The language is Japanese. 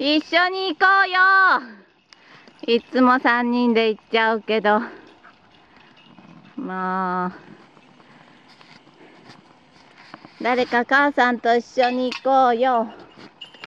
一緒に行こうよ。いつも3人で行っちゃうけど。もう。誰か母さんと一緒に行こうよ。